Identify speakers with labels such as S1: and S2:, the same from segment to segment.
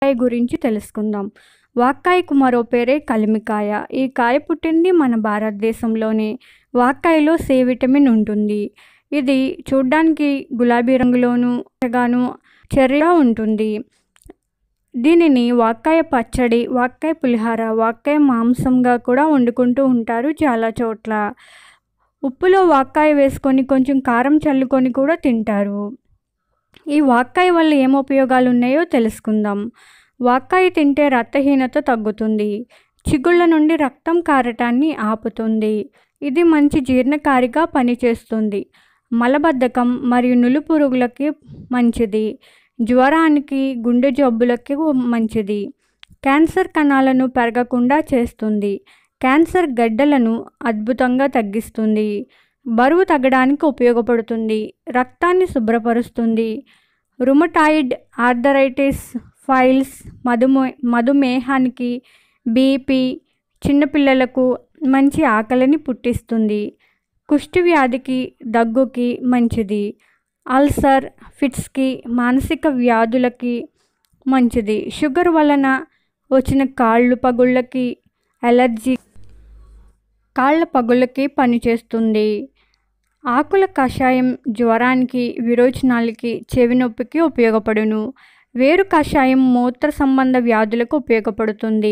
S1: వాక్కాయ గురించి తెలుసుకుందాం. వాక్కాయకు మరో పేరే కలిమికాయ. ఈ కాయ పుట్టింది మన భారతదేశంలోనే. వాక్కాయలో సి విటమిన్ ఉంటుంది. ఇది చూడ్డానికి గులాబీ రంగులోను చెర్రీగా ఉంటుంది. దీనిని వాక్కాయ పచ్చడి, వాక్కాయ పులిహార, వాక్కాయ మాంసంగా కూడా వండుకుంటూ ఉంటారు చాలా చోట్ల. ఉప్పులో వాక్కాయ వేసుకొని కొంచెం కారం చల్లుకొని కూడా తింటారు. ఈ వాక్కాయ వల్ల ఏం ఉపయోగాలు ఉన్నాయో తెలుసుకుందాం. వాక్కాయ తింటే రక్తహీనత తగ్గుతుంది. చిగుళ్ళ నుండి రక్తం కారటాన్ని ఆపుతుంది. ఇది మంచి జీర్ణకారిగా పనిచేస్తుంది. మలబద్ధకం మరియు నులిపురుగులకి మంచిది. జ్వరానికి, గుండె జబ్బులకి మంచిది. క్యాన్సర్ కణాలను పెరగకుండా చేస్తుంది. క్యాన్సర్ గడ్డలను అద్భుతంగా తగ్గిస్తుంది. బరువు తగ్గడానికి ఉపయోగపడుతుంది. రక్తాన్ని శుభ్రపరుస్తుంది. రుమటాయిడ్ ఆర్థరైటిస్, ఫైల్స్, మధుమేహానికి, బీపీ, చిన్నపిల్లలకు మంచి ఆకలిని పుట్టిస్తుంది. కుష్టి వ్యాధికి, దగ్గుకి మంచిది. అల్సర్, ఫిట్స్కి, మానసిక వ్యాధులకి మంచిది. షుగర్ వలన వచ్చిన కాళ్ళు పగుళ్ళకి, అలర్జీ, కాళ్ళ పగుళ్ళకి పనిచేస్తుంది. ఆకుల కషాయం జ్వరానికి, విరోచనాలకి, చెవి నొప్పికి ఉపయోగపడును. వేరు కషాయం మూత్ర సంబంధ వ్యాధులకు ఉపయోగపడుతుంది.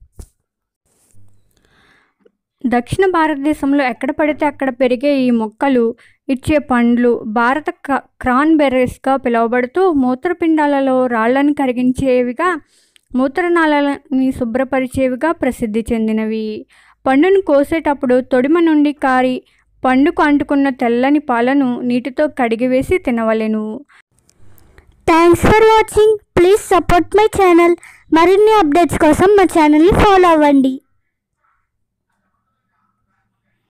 S1: దక్షిణ భారతదేశంలో ఎక్కడ పడితే అక్కడ పెరిగే ఈ మొక్కలు ఇచ్చే పండ్లు భారత క్రాన్బెర్రీస్గా పిలువబడుతూ మూత్రపిండాలలో రాళ్లను కరిగించేవిగా, మూత్రనాళాలని శుభ్రపరిచేవిగా ప్రసిద్ధి చెందినవి. పండును కోసేటప్పుడు తొడిమ నుండి కారి పండుకు అంటుకున్న తెల్లని పాలను నీటితో కడిగివేసి తినవలెను.
S2: Thanks for watching. Please support my channel. మరిన్ని అప్డేట్స్ కోసం మా ఛానల్ని ఫాలో అవ్వండి.